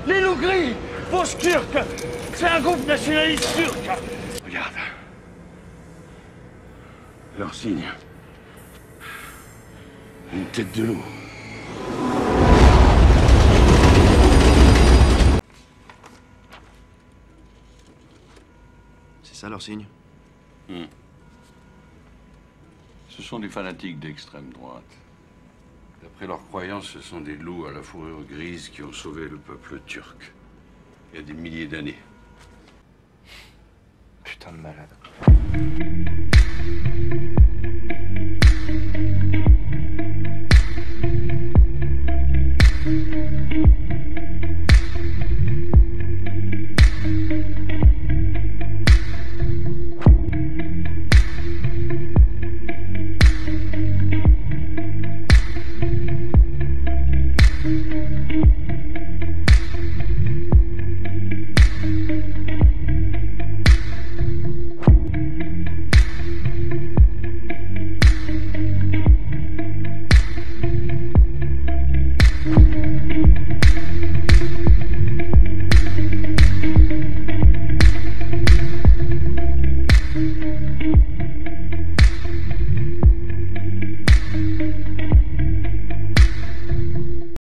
Les loups gris, fausse turque. C'est un groupe nationaliste turc. Regarde. Leur signe. Une tête de loup. C'est ça leur signe? Ce sont des fanatiques d'extrême droite. D'après leurs croyances, ce sont des loups à la fourrure grise qui ont sauvé le peuple turc. Il y a des milliers d'années. Putain de malade.